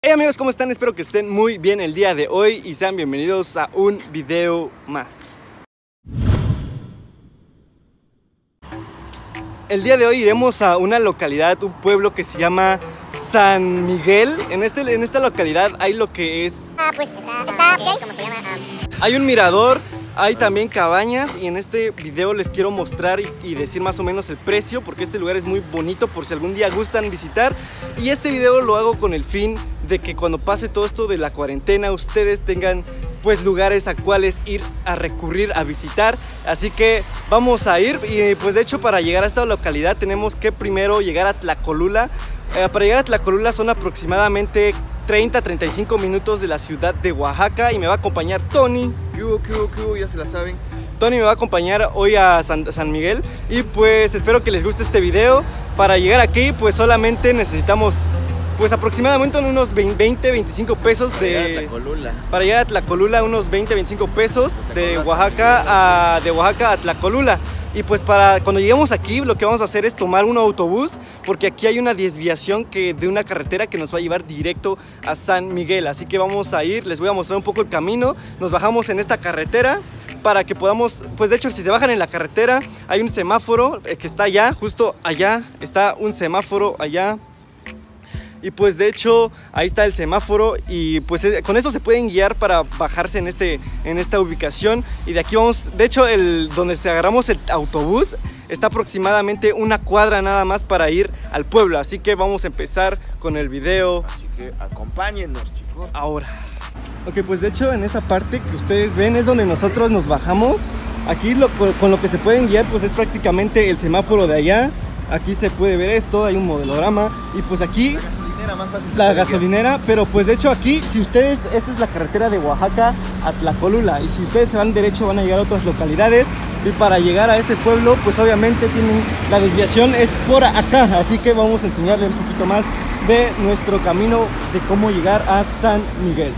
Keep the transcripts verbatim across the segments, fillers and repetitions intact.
Hey amigos, ¿cómo están? Espero que estén muy bien el día de hoy y sean bienvenidos a un video más. El día de hoy iremos a una localidad, un pueblo que se llama San Miguel. En, este, en esta localidad hay lo que es... Ah, pues está, está ok, ¿cómo se llama? Um... Hay un mirador, hay también cabañas y en este video les quiero mostrar y, y decir más o menos el precio, porque este lugar es muy bonito por si algún día gustan visitar. Y este video lo hago con el fin de que cuando pase todo esto de la cuarentena ustedes tengan pues lugares a cuales ir a recurrir a visitar. Así que vamos a ir y pues de hecho para llegar a esta localidad tenemos que primero llegar a Tlacolula. eh, Para llegar a Tlacolula son aproximadamente treinta a treinta y cinco minutos de la ciudad de Oaxaca y me va a acompañar Tony. ¿Qué hubo, qué hubo, qué hubo? Ya se la saben. Tony me va a acompañar hoy a San, San Miguel y pues espero que les guste este video. Para llegar aquí pues solamente necesitamos pues aproximadamente unos veinte a veinticinco pesos de... Para llegar a Tlacolula unos veinte a veinticinco pesos de Oaxaca a, de Oaxaca a Tlacolula. Y pues para cuando lleguemos aquí lo que vamos a hacer es tomar un autobús, porque aquí hay una desviación que, de una carretera que nos va a llevar directo a San Miguel. Así que vamos a ir, les voy a mostrar un poco el camino. Nos bajamos en esta carretera para que podamos, pues de hecho si se bajan en la carretera hay un semáforo que está allá, justo allá está un semáforo allá. Y pues de hecho ahí está el semáforo y pues con esto se pueden guiar para bajarse en, este, en esta ubicación. Y de aquí vamos, de hecho el, donde se agarramos el autobús está aproximadamente una cuadra nada más para ir al pueblo. Así que vamos a empezar con el video. Así que acompáñennos, chicos. Ahora. Ok, pues de hecho en esa parte que ustedes ven es donde nosotros nos bajamos. Aquí lo, con lo que se pueden guiar pues es prácticamente el semáforo de allá. Aquí se puede ver esto, hay un modelograma y pues aquí... Más fácil la gasolinera, pero pues de hecho aquí, si ustedes, esta es la carretera de Oaxaca a Tlacolula y si ustedes se van derecho van a llegar a otras localidades y para llegar a este pueblo pues obviamente tienen, la desviación es por acá, así que vamos a enseñarles un poquito más de nuestro camino de cómo llegar a San Miguel.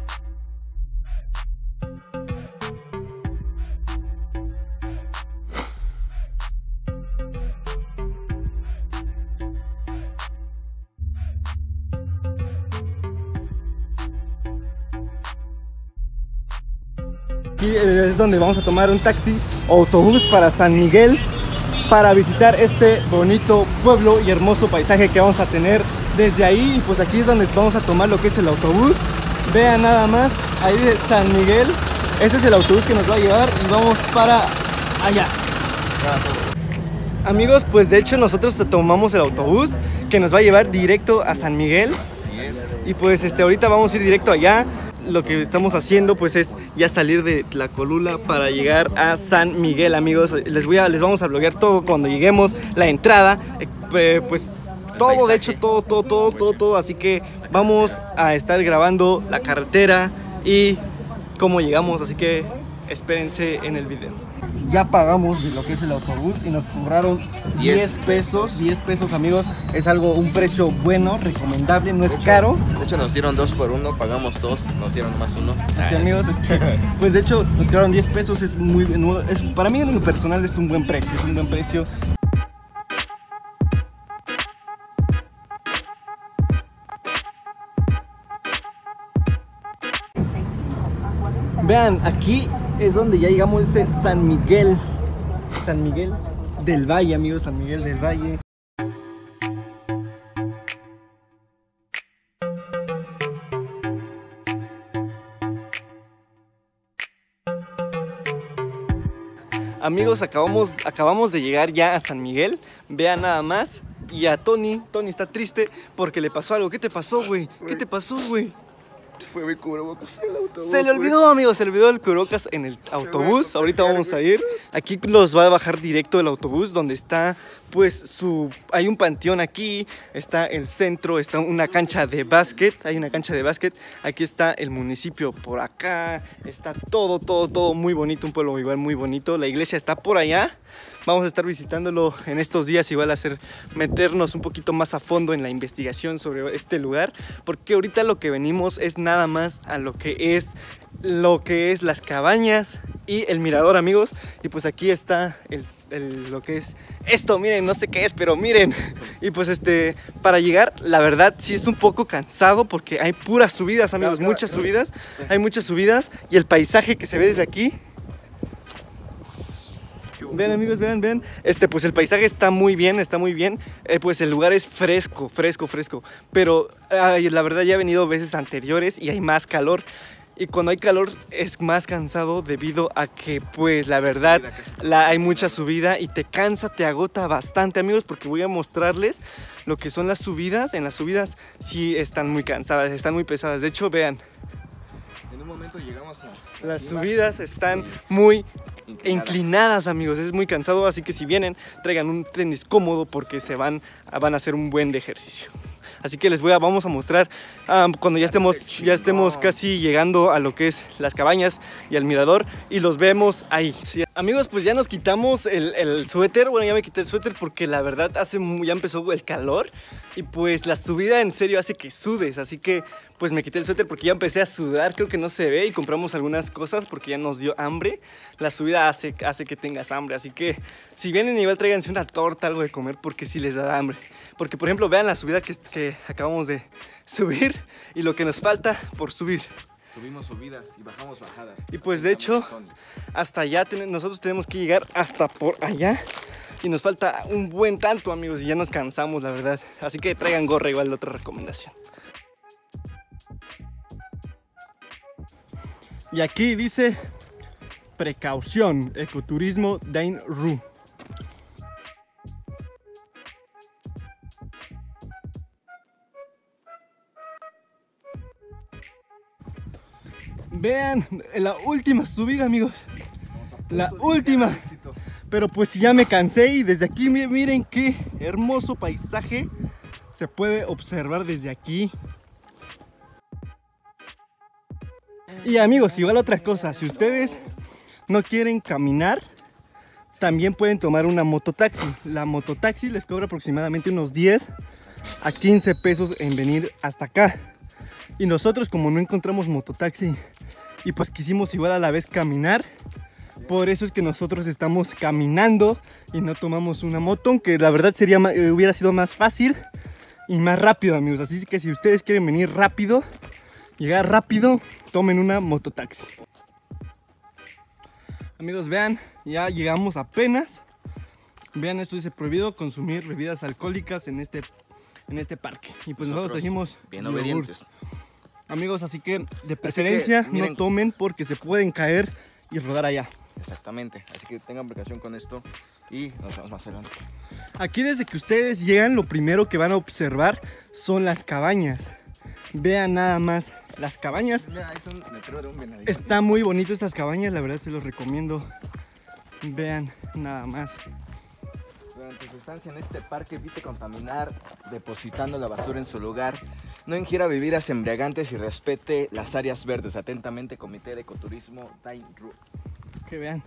Aquí es donde vamos a tomar un taxi o autobús para San Miguel para visitar este bonito pueblo y hermoso paisaje que vamos a tener desde ahí. Y pues aquí es donde vamos a tomar lo que es el autobús. Vean nada más, ahí de San Miguel. Este es el autobús que nos va a llevar y vamos para allá. Amigos, pues de hecho nosotros tomamos el autobús que nos va a llevar directo a San Miguel. Así es. Y pues este, ahorita vamos a ir directo allá. Lo que estamos haciendo pues es ya salir de Tlacolula para llegar a San Miguel, amigos. Les voy a, les vamos a bloguear todo cuando lleguemos, la entrada, eh, pues todo, de hecho todo, todo, todo, todo, todo. Así que vamos a estar grabando la carretera y cómo llegamos, así que espérense en el video. Ya pagamos de lo que es el autobús y nos cobraron diez pesos, diez pesos amigos, es algo, un precio bueno, recomendable, no es de hecho, caro. De hecho nos dieron dos por uno, pagamos dos, nos dieron más uno. Sí amigos, este, pues de hecho nos cobraron diez pesos, es muy, es, para mí en lo personal es un buen precio, es un buen precio. Vean, aquí es donde ya llegamos, es el San Miguel, San Miguel del Valle, amigos, San Miguel del Valle. Amigos, acabamos, acabamos de llegar ya a San Miguel, vean nada más. Y a Tony, Tony está triste porque le pasó algo. ¿Qué te pasó, güey? ¿Qué te pasó, güey? Fue mi cubrebocas en el autobús. Se le olvidó, amigos, se le olvidó el cubrebocas en el autobús. Ahorita vamos a ir. Aquí los va a bajar directo el autobús donde está, pues, su... Hay un panteón aquí, está el centro, está una cancha de básquet. Hay una cancha de básquet. Aquí está el municipio por acá. Está todo, todo, todo muy bonito. Un pueblo igual muy bonito. La iglesia está por allá. Vamos a estar visitándolo en estos días, igual a hacer, meternos un poquito más a fondo en la investigación sobre este lugar, porque ahorita lo que venimos es nada más a lo que es lo que es las cabañas y el mirador, amigos. Y pues aquí está el, el, lo que es esto, miren, no sé qué es, pero miren. Y pues este, para llegar, la verdad sí es un poco cansado porque hay puras subidas, amigos, claro, claro, muchas claro, subidas, claro. Hay muchas subidas y el paisaje que se ve desde aquí. Vean, amigos, vean, vean. Este, pues el paisaje está muy bien, está muy bien. Eh, pues el lugar es fresco, fresco, fresco. Pero ay, la verdad ya he venido veces anteriores y hay más calor. Y cuando hay calor es más cansado debido a que, pues, la verdad, la, hay mucha subida y te cansa, te agota bastante, amigos, porque voy a mostrarles lo que son las subidas. En las subidas sí están muy cansadas, están muy pesadas. De hecho, vean. En un momento llegamos a... Las subidas están muy inclinadas. inclinadas, amigos. Es muy cansado, así que si vienen, traigan un tenis cómodo porque se van, van a hacer un buen de ejercicio. Así que les voy a, vamos a mostrar um, cuando ya estemos, ya estemos casi llegando a lo que es las cabañas y al mirador y los vemos ahí. Sí. Amigos, pues ya nos quitamos el, el suéter. Bueno, ya me quité el suéter porque la verdad hace ya empezó el calor y pues la subida en serio hace que sudes. Así que pues me quité el suéter porque ya empecé a sudar, creo que no se ve, y compramos algunas cosas porque ya nos dio hambre. La subida hace, hace que tengas hambre, así que si vienen igual tráiganse una torta, algo de comer porque sí les da hambre. Porque por ejemplo vean la subida que, que acabamos de subir y lo que nos falta por subir. Subimos subidas y bajamos bajadas. Y pues de hecho hasta allá ten, nosotros tenemos que llegar hasta por allá. Y nos falta un buen tanto, amigos, y ya nos cansamos, la verdad. Así que traigan gorra, igual de otra recomendación. Y aquí dice precaución, ecoturismo Dine Ru. Vean la última subida, amigos. La última. Pero pues ya me cansé y desde aquí miren qué hermoso paisaje se puede observar desde aquí. Y amigos, igual otra cosa, si ustedes no quieren caminar, también pueden tomar una mototaxi. La mototaxi les cobra aproximadamente unos diez a quince pesos en venir hasta acá. Y nosotros, como no encontramos mototaxi y pues quisimos igual a la vez caminar, por eso es que nosotros estamos caminando y no tomamos una moto, aunque la verdad sería, hubiera sido más fácil y más rápido, amigos. Así que si ustedes quieren venir rápido, llegar rápido, tomen una mototaxi. Amigos, vean, ya llegamos apenas. Vean, esto dice prohibido consumir bebidas alcohólicas en este, en este parque. Y pues nosotros, nosotros dijimos bien yogurt. Obedientes. Amigos, así que de preferencia que, miren, no tomen porque se pueden caer y rodar allá. Exactamente, así que tengan precaución con esto y nos vemos más adelante. Aquí desde que ustedes llegan, lo primero que van a observar son las cabañas. Vean nada más las cabañas. Mira, ahí son, me creo de un venadito. Está muy bonito estas cabañas, la verdad se los recomiendo. Vean nada más. Durante su estancia en este parque evite contaminar depositando la basura en su lugar. No ingiera bebidas embriagantes y respete las áreas verdes. Atentamente, Comité de Ecoturismo Dine Ru. Que vean.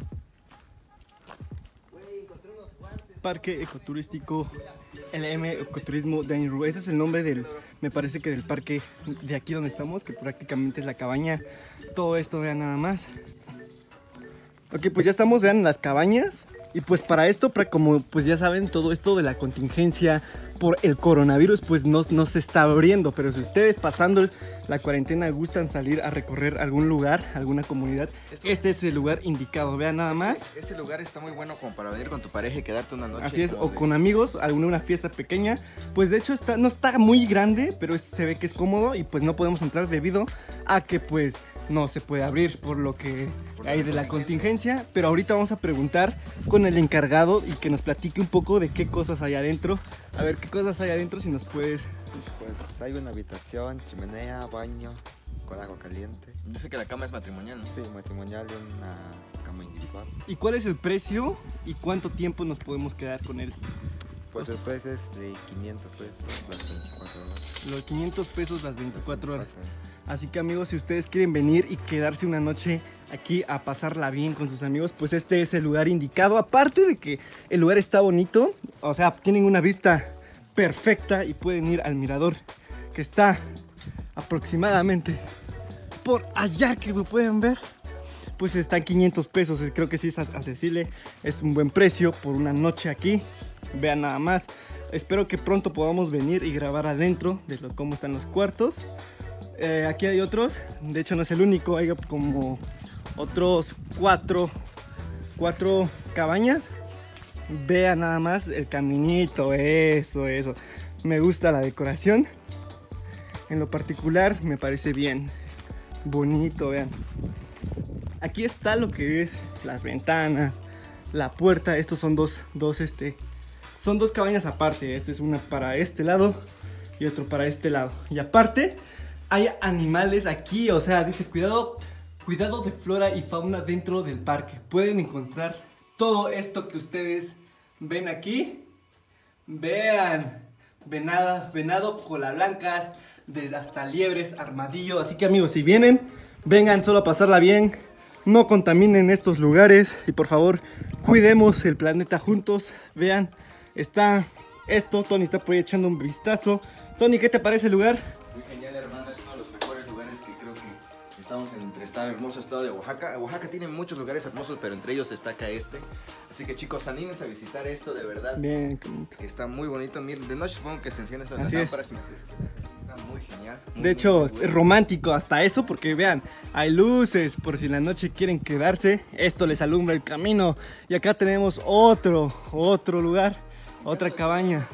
Parque Ecoturístico L M Ecoturismo Dine Ru. Ese es el nombre del, me parece que del parque de aquí donde estamos, que prácticamente es la cabaña. Todo esto, vean nada más. Ok, pues ya estamos, vean las cabañas. Y pues para esto, para como pues ya saben, todo esto de la contingencia por el coronavirus pues no, no se está abriendo. Pero si ustedes pasando la cuarentena gustan salir a recorrer algún lugar, alguna comunidad, este, este es el lugar indicado. Vean nada más. Este, este lugar está muy bueno como para venir con tu pareja y quedarte una noche. Así es, o de... con amigos, alguna una fiesta pequeña. Pues de hecho está, no está muy grande, pero es, se ve que es cómodo y pues no podemos entrar debido a que pues no se puede abrir por lo que por hay de la contingencia. Pero ahorita vamos a preguntar con el encargado y que nos platique un poco de qué cosas hay adentro. A ver qué cosas hay adentro, si nos puedes... Pues hay una habitación, chimenea, baño, con agua caliente. Yo sé que la cama es matrimonial, ¿no? Sí, matrimonial y una cama individual. ¿Y cuál es el precio y cuánto tiempo nos podemos quedar con él? Pues el precio es de quinientos pesos las veinticuatro horas. Los quinientos pesos las veinticuatro horas. Así que amigos, si ustedes quieren venir y quedarse una noche aquí a pasarla bien con sus amigos, pues este es el lugar indicado. Aparte de que el lugar está bonito, o sea, tienen una vista perfecta y pueden ir al mirador que está aproximadamente por allá que lo pueden ver, pues están quinientos pesos. Creo que sí es accesible, es un buen precio por una noche aquí. Vean nada más. Espero que pronto podamos venir y grabar adentro de lo, cómo están los cuartos. Eh, aquí hay otros, de hecho no es el único, hay como otros cuatro, cuatro cabañas. Vean nada más el caminito, eso, eso. Me gusta la decoración. En lo particular me parece bien bonito, vean. Aquí está lo que es las ventanas, la puerta. Estos son dos, dos este... Son dos cabañas aparte, esta es una para este lado y otro para este lado. Y aparte hay animales aquí, o sea, dice cuidado, cuidado de flora y fauna dentro del parque. Pueden encontrar todo esto que ustedes ven aquí. Vean, venada, venado, cola blanca, desde hasta liebres, armadillo. Así que amigos, si vienen, vengan solo a pasarla bien. No contaminen estos lugares y por favor, cuidemos el planeta juntos. Vean. Está esto, Tony está por ahí echando un vistazo. Tony, ¿qué te parece el lugar? Muy genial, hermano, es uno de los mejores lugares que creo que estamos en entre este hermoso estado de Oaxaca. Oaxaca tiene muchos lugares hermosos, pero entre ellos destaca este. Así que chicos, anímense a visitar esto, de verdad. Bien, que está muy bonito. Miren, de noche supongo que se enciende esta lámpara. Está muy genial. Muy, de hecho, muy, muy, es romántico hasta eso, porque vean, hay luces por si en la noche quieren quedarse. Esto les alumbra el camino. Y acá tenemos otro, otro lugar. Otra cabaña.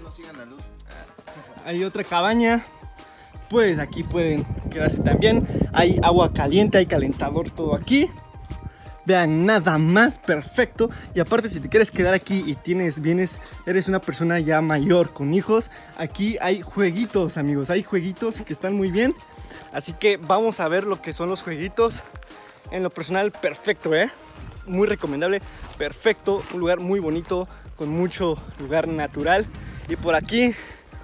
Hay otra cabaña. Pues aquí pueden quedarse también. Hay agua caliente, hay calentador, todo aquí. Vean, nada más perfecto. Y aparte, si te quieres quedar aquí y tienes, vienes, eres una persona ya mayor con hijos, aquí hay jueguitos, amigos. Hay jueguitos que están muy bien. Así que vamos a ver lo que son los jueguitos. En lo personal, perfecto, ¿eh? Muy recomendable, perfecto. Un lugar muy bonito, con mucho lugar natural. Y por aquí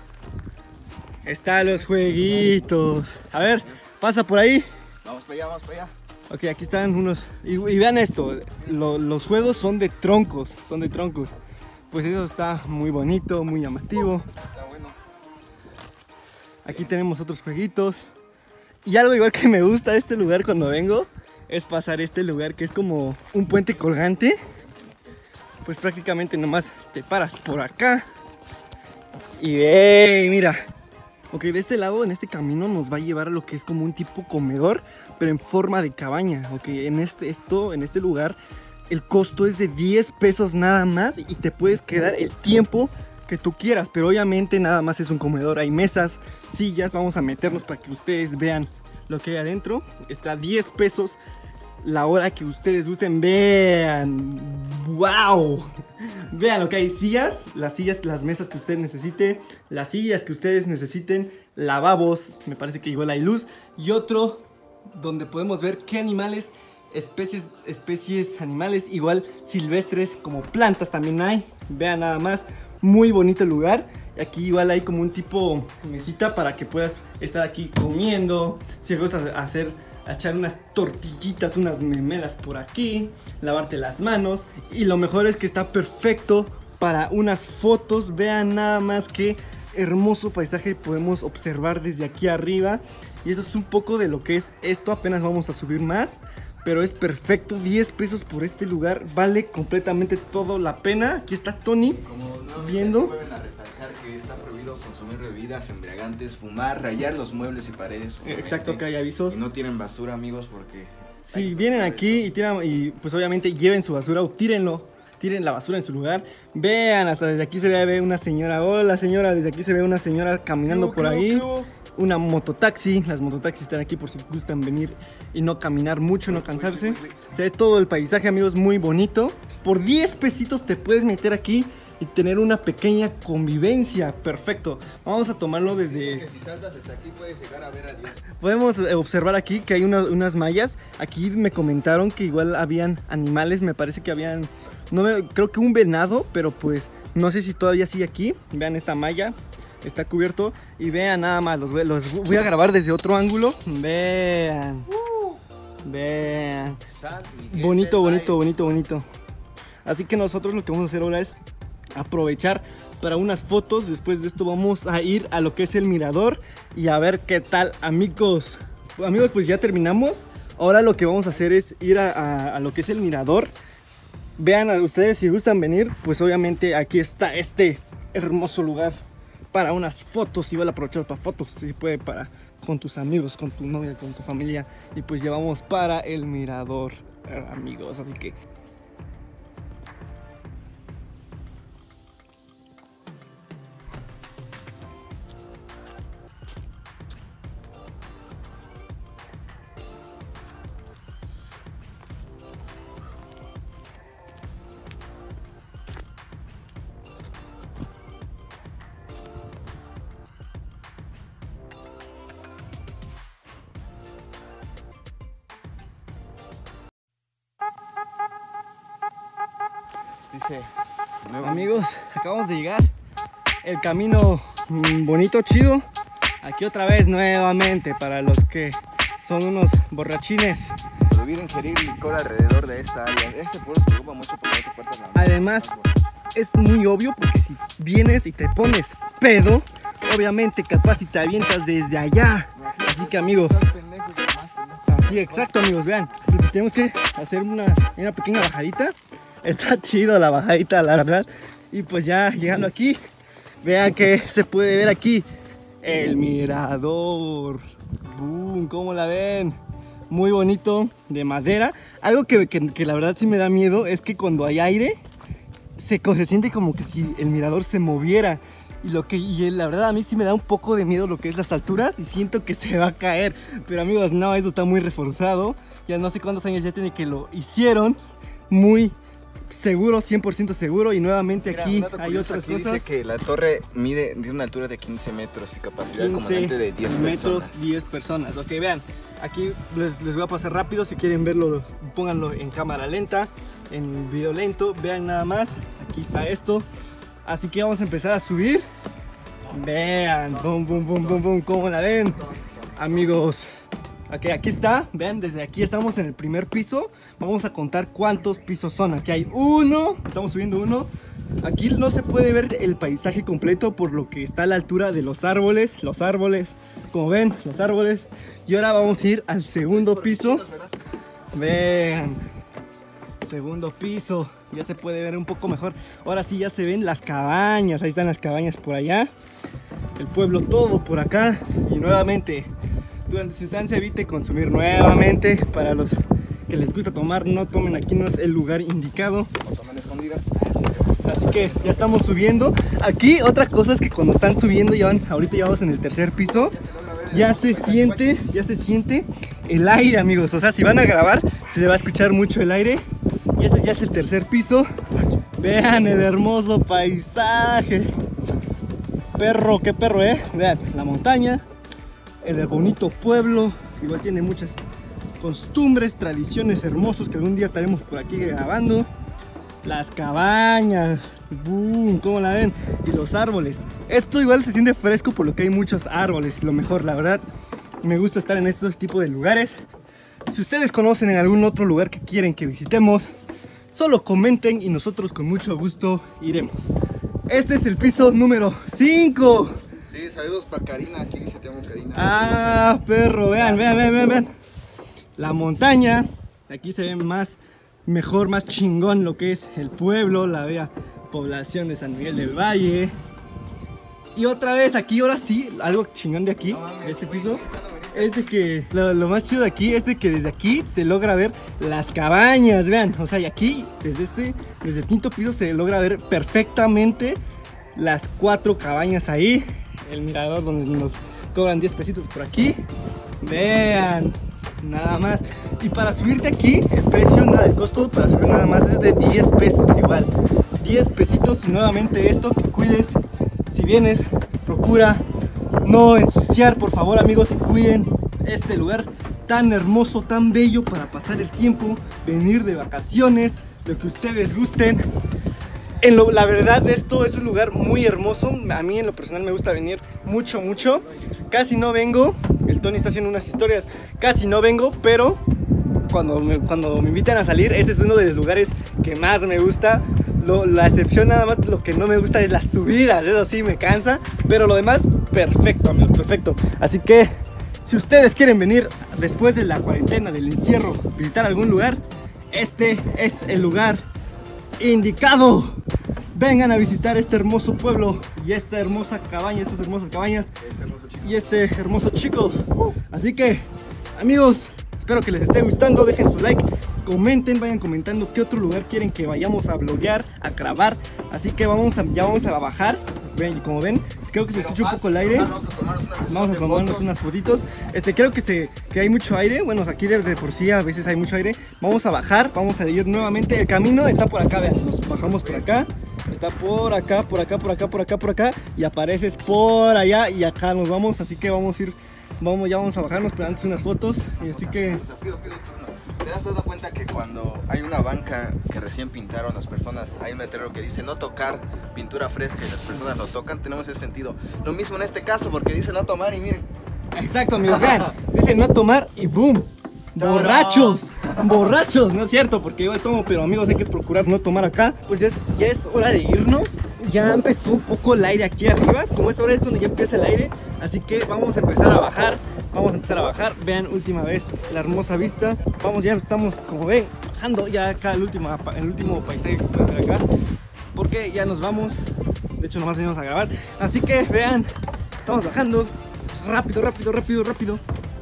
están los jueguitos. A ver, pasa por ahí. Vamos para allá, vamos para allá. Ok, aquí están unos. Y, y vean esto, lo, los juegos son de troncos, son de troncos. Pues eso está muy bonito, muy llamativo. Está bueno. Aquí tenemos otros jueguitos. Y algo igual que me gusta de este lugar cuando vengo es pasar este lugar que es como un puente colgante. Pues prácticamente nomás te paras por acá y ve, mira. Ok, de este lado, en este camino nos va a llevar a lo que es como un tipo comedor, pero en forma de cabaña. Ok, en este, esto, en este lugar el costo es de diez pesos nada más y te puedes quedar el tiempo que tú quieras, pero obviamente nada más es un comedor. Hay mesas, sillas, vamos a meternos para que ustedes vean lo que hay adentro. Está a diez pesos la hora que ustedes gusten. Vean, wow, vean lo que hay, sillas, las sillas, las mesas que ustedes necesiten, las sillas que ustedes necesiten, lavabos, me parece que igual hay luz, y otro donde podemos ver qué animales, especies, especies animales, igual silvestres, como plantas también hay. Vean nada más, muy bonito el lugar. Aquí igual hay como un tipo mesita para que puedas estar aquí comiendo, si te gusta hacer, echar unas tortillitas, unas memelas por aquí, lavarte las manos. Y lo mejor es que está perfecto para unas fotos. Vean nada más qué hermoso paisaje podemos observar desde aquí arriba. Y eso es un poco de lo que es esto, apenas vamos a subir más, pero es perfecto. Diez pesos por este lugar, vale completamente todo la pena. Aquí está Tony Como viendo. Vuelven a recalcar que está prohibido consumir bebidas embriagantes, fumar, rayar los muebles y paredes. Exacto, que hay avisos. Y no tienen basura, amigos, porque Si vienen aquí y tiran, y pues obviamente lleven su basura o tírenlo, tiren la basura en su lugar. Vean, hasta desde aquí se ve, ve una señora. Hola señora, desde aquí se ve una señora caminando por ahí. Una mototaxi, las mototaxis están aquí por si gustan venir y no caminar mucho, no cansarse. Se ve todo el paisaje, amigos, muy bonito. Por diez pesitos te puedes meter aquí y tener una pequeña convivencia. Perfecto. Vamos a tomarlo desde... que si saltas desde aquí puedes llegar a ver a Dios. Podemos observar aquí que hay una, unas mallas. Aquí me comentaron que igual habían animales. Me parece que habían... No me, creo que un venado, pero pues no sé si todavía sigue aquí. Vean esta malla. Está cubierto. Y vean nada más. Los, los voy a grabar desde otro ángulo. Vean. Vean. Bonito, bonito, bonito, bonito. Así que nosotros lo que vamos a hacer ahora es aprovechar para unas fotos. Después de esto vamos a ir a lo que es el mirador y a ver qué tal, amigos. Amigos, pues ya terminamos. Ahora lo que vamos a hacer es ir a, a, a lo que es el mirador. Vean a ustedes si gustan venir, pues obviamente aquí está este hermoso lugar para unas fotos. Si van a aprovechar para fotos, si puede para con tus amigos, con tu novia, con tu familia. Y pues ya vamos para el mirador, amigos, así que Dice, amigos, acabamos de llegar. El camino mm, bonito, chido. Aquí otra vez nuevamente para los que son unos borrachines. prohibir ingerir licor alrededor de esta área. Este pueblo se preocupa mucho porque no te puertas la mano. Además, es muy obvio porque si vienes y te pones pedo, obviamente capaz si te avientas desde allá. Así que, amigos, así exacto, amigos, vean, tenemos que hacer una, una pequeña bajadita. Está chido la bajadita, la verdad. Y pues ya llegando aquí, vean que se puede ver aquí el mirador. Boom, ¿cómo la ven? Muy bonito, de madera. Algo que, que, que la verdad sí me da miedo es que cuando hay aire se, se siente como que si el mirador se moviera. Y, lo que, y la verdad a mí sí me da un poco de miedo lo que es las alturas y siento que se va a caer. Pero, amigos, no, eso está muy reforzado. Ya no sé cuántos años ya tiene que lo hicieron. Muy seguro, cien por ciento seguro. Y nuevamente Mira, aquí hay otras aquí cosas. Dice que la torre mide de una altura de quince metros y capacidad comandante de diez metros, personas. diez personas. Ok, vean, aquí les, les voy a pasar rápido. Si quieren verlo, pónganlo en cámara lenta, en video lento. Vean nada más, aquí está esto. Así que vamos a empezar a subir. Vean, boom, boom, boom, boom, boom, ¿cómo la ven, amigos? Ok, aquí está, vean, desde aquí estamos en el primer piso. Vamos a contar cuántos pisos son. Aquí hay uno, estamos subiendo uno. Aquí no se puede ver el paisaje completo por lo que está a la altura de los árboles. Los árboles, como ven, los árboles. Y ahora vamos a ir al segundo piso. Vean, segundo piso, ya se puede ver un poco mejor. Ahora sí ya se ven las cabañas, ahí están las cabañas por allá. El pueblo todo por acá. Y nuevamente, durante su estancia evite consumir nuevamente. Para los que les gusta tomar, no tomen aquí, no es el lugar indicado. O tomen escondidas. Así que ya estamos subiendo. Aquí otra cosa es que cuando están subiendo, ya van, ahorita ya vamos en el tercer piso, ya se siente, ya se siente el aire, amigos. O sea, si van a grabar, se le va a escuchar mucho el aire. Y este ya es el tercer piso. Vean el hermoso paisaje. Perro, qué perro, eh. Vean, la montaña, el bonito pueblo. Igual tiene muchas costumbres, tradiciones hermosos que algún día estaremos por aquí grabando. Las cabañas, boom, ¿cómo la ven? Y los árboles. Esto igual se siente fresco por lo que hay muchos árboles. Lo mejor, la verdad, me gusta estar en estos tipos de lugares. Si ustedes conocen en algún otro lugar que quieren que visitemos, solo comenten y nosotros con mucho gusto iremos. Este es el piso número cinco. Sí, saludos para Karina, aquí dice te amo Karina. Ah, perro, vean, vean, vean, vean, vean. La montaña, aquí se ve más, mejor, más chingón lo que es el pueblo, la bella población de San Miguel del Valle. Y otra vez aquí, ahora sí, algo chingón de aquí, de este piso, es de que lo, lo más chido de aquí es de que desde aquí se logra ver las cabañas, vean, o sea, y aquí, desde este, desde el quinto piso se logra ver perfectamente las cuatro cabañas ahí, el mirador donde nos cobran diez pesitos por aquí, vean, nada más. Y para subirte aquí, el precio, nada, el costo para subir nada más es de diez pesos, igual, diez pesitos. Y nuevamente esto, que cuides, si vienes, procura no ensuciar, por favor, amigos, y cuiden este lugar tan hermoso, tan bello para pasar el tiempo, venir de vacaciones, lo que ustedes gusten. En lo, la verdad, esto es un lugar muy hermoso. A mí en lo personal me gusta venir mucho, mucho. Casi no vengo, el Tony está haciendo unas historias, casi no vengo, pero cuando me, cuando me invitan a salir, este es uno de los lugares que más me gusta. lo, la excepción nada más, lo que no me gusta es las subidas, eso sí me cansa, pero lo demás, perfecto amigos, perfecto. Así que, si ustedes quieren venir después de la cuarentena, del encierro, visitar algún lugar, este es el lugar indicado. Vengan a visitar este hermoso pueblo y esta hermosa cabaña, estas hermosas cabañas y este hermoso chico. Así que, amigos, espero que les esté gustando, dejen su like, comenten, vayan comentando qué otro lugar quieren que vayamos a bloguear, a grabar. Así que vamos a, ya vamos a bajar. Ven, como ven, creo que se escucha un poco el aire. Vamos a tomarnos unas fotitos. Este, creo que, se, que hay mucho aire. Bueno, aquí de, de por sí a veces hay mucho aire. Vamos a bajar, vamos a ir nuevamente. El camino está por acá, vean. Nos bajamos por acá. Está por acá, por acá, por acá, por acá, por acá. Y apareces por allá y acá nos vamos. Así que vamos a ir, vamos, ya vamos a bajarnos, pero antes unas fotos. Y así que... ¿Te has dado cuenta que cuando hay una banca que recién pintaron las personas, hay un letrero que dice no tocar, pintura fresca, y las personas lo tocan? Tenemos ese sentido. Lo mismo en este caso, porque dice no tomar y miren. Exacto, amigos, vean. Dice no tomar y boom. Borrachos, borrachos, no es cierto, porque igual tomo, pero amigos hay que procurar no tomar acá. Pues ya es, ya es hora de irnos. Ya empezó un poco el aire aquí arriba. Como esta hora es cuando ya empieza el aire. Así que vamos a empezar a bajar. Vamos a empezar a bajar. Vean, última vez la hermosa vista. Vamos, ya estamos, como ven, bajando ya acá el último, el último paisaje que pueden ver acá. Porque ya nos vamos. De hecho, nomás venimos a grabar. Así que vean, estamos bajando. Rápido, rápido, rápido, rápido.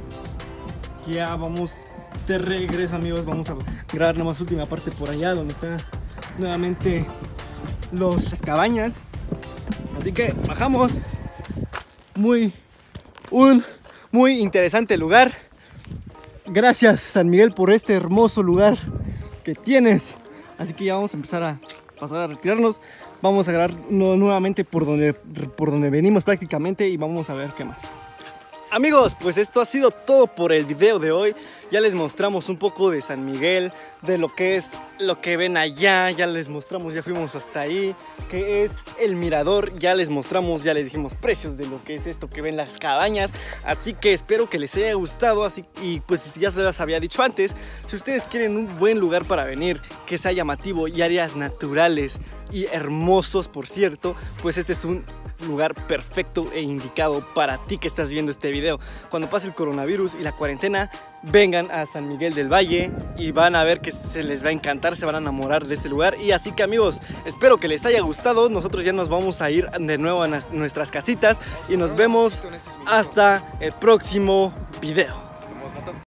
Ya vamos de regreso, amigos. Vamos a grabar nomás última parte por allá, donde está nuevamente los, las cabañas. Así que bajamos. Muy, un muy interesante lugar. Gracias, San Miguel, por este hermoso lugar que tienes. Así que ya vamos a empezar a pasar a retirarnos. Vamos a grabar no, nuevamente por donde, por donde venimos prácticamente y vamos a ver qué más. Amigos, pues esto ha sido todo por el video de hoy. Ya les mostramos un poco de San Miguel, de lo que es lo que ven allá. Ya les mostramos, ya fuimos hasta ahí, que es el mirador. Ya les mostramos, ya les dijimos precios de lo que es esto que ven las cabañas. Así que espero que les haya gustado. Así, y pues ya se los había dicho antes, si ustedes quieren un buen lugar para venir, que sea llamativo y áreas naturales y hermosos, por cierto, pues este es un lugar perfecto e indicado para ti que estás viendo este video. Cuando pase el coronavirus y la cuarentena, vengan a San Miguel del Valle y van a ver que se les va a encantar, se van a enamorar de este lugar. Y así que amigos, espero que les haya gustado. Nosotros ya nos vamos a ir de nuevo a nuestras casitas y nos vemos hasta el próximo video.